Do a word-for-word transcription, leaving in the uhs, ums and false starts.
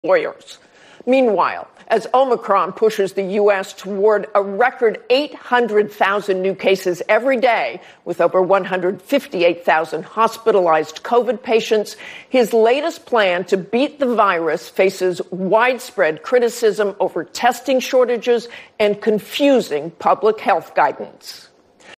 lawyers. Meanwhile, as Omicron pushes the U S toward a record eight hundred thousand new cases every day, with over one hundred fifty-eight thousand hospitalized COVID patients, his latest plan to beat the virus faces widespread criticism over testing shortages and confusing public health guidance.